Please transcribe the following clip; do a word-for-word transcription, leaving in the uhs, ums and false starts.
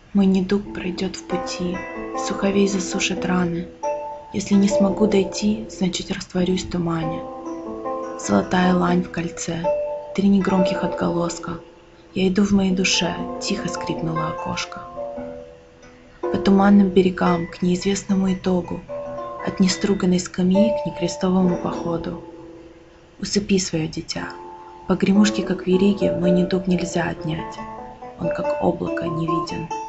Мой недуг пройдет в пути, суховей засушит раны. Если не смогу дойти, значит растворюсь в тумане. Золотая лань в кольце, три негромких отголоска. Я иду в моей душе, тихо скрипнуло окошко. По туманным берегам к неизвестному итогу, от неструганной скамьи к некрестовому походу. Усыпи свое дитя. Погремушки, как вериги, мой недуг нельзя отнять. Он как облако невиден.